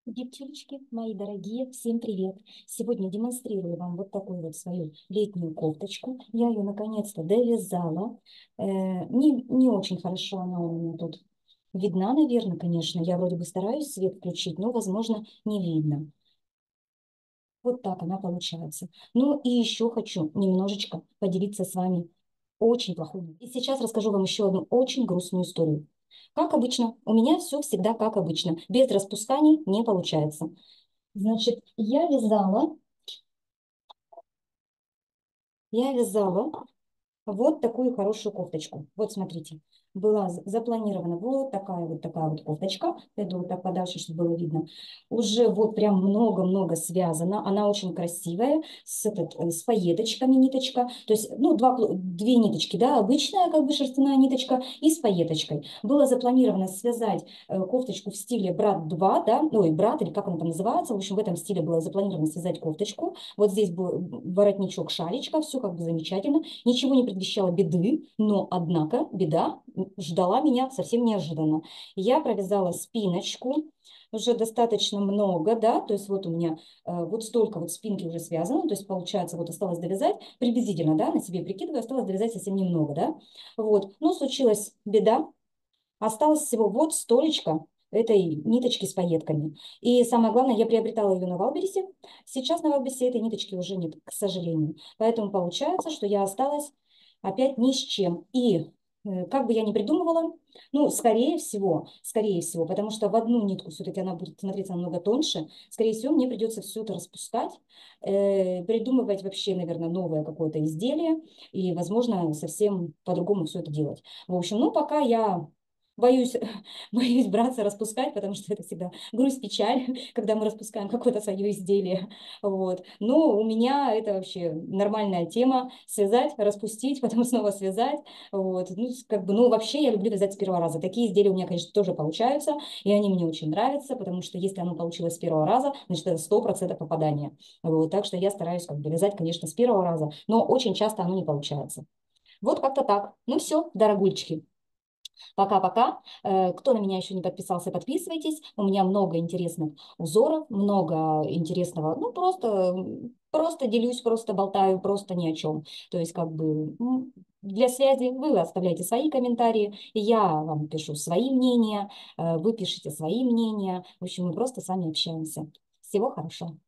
Девчулечки, мои дорогие, всем привет! Сегодня демонстрирую вам вот такую вот свою летнюю кофточку. Я ее наконец-то довязала. Не очень хорошо она у меня тут видна, наверное, конечно. Я вроде бы стараюсь свет включить, но, возможно, не видно. Вот так она получается. Ну и еще хочу немножечко поделиться с вами очень плохой. И сейчас расскажу вам еще одну очень грустную историю. Как обычно, у меня все всегда как обычно. Без распусканий не получается. Значит, я вязала вот такую хорошую кофточку. Вот смотрите, была запланирована вот такая вот кофточка. Пойду вот так подальше, чтобы было видно. Уже вот прям много-много связано. Она очень красивая, с пайеточками ниточка. То есть, ну, две ниточки, да, обычная как бы шерстяная ниточка и с пайеточкой. Было запланировано связать кофточку в стиле брат 2, да, ой, брат, или как она там называется. В общем, в этом стиле было запланировано связать кофточку. Вот здесь был воротничок, шалечка, все как бы замечательно. Ничего не предвещало беды, но, однако, беда ждала меня совсем неожиданно. Я провязала спиночку, уже достаточно много, да, то есть вот у меня вот столько вот спинки уже связано, то есть получается вот осталось довязать, приблизительно, да, на себе прикидываю, осталось довязать совсем немного, да, вот, но случилась беда, осталось всего вот столечко этой ниточки с пайетками. И самое главное, я приобретала ее на Валбересе. Сейчас на Валбересе этой ниточки уже нет, к сожалению. Поэтому получается, что я осталась опять ни с чем. И как бы я ни придумывала, ну, скорее всего, потому что в одну нитку все-таки она будет смотреться намного тоньше, скорее всего, мне придется все это распускать, придумывать вообще, наверное, новое какое-то изделие и, возможно, совсем по-другому все это делать. В общем, ну, пока я боюсь, боюсь браться распускать, потому что это всегда грусть, печаль, когда мы распускаем какое-то свое изделие. Вот. Но у меня это вообще нормальная тема. Связать, распустить, потом снова связать. Вот. Ну, как бы, ну, вообще я люблю вязать с первого раза. Такие изделия у меня, конечно, тоже получаются, и они мне очень нравятся, потому что если оно получилось с первого раза, значит, это 100% попадания. Вот. Так что я стараюсь как бы вязать, конечно, с первого раза, но очень часто оно не получается. Вот как-то так. Ну все, дорогульчики. Пока-пока. Кто на меня еще не подписался, подписывайтесь. У меня много интересных узоров, много интересного. Ну, просто делюсь, просто болтаю, просто ни о чем. То есть, как бы для связи вы оставляете свои комментарии, я вам пишу свои мнения, вы пишите свои мнения. В общем, мы просто с вами общаемся. Всего хорошего.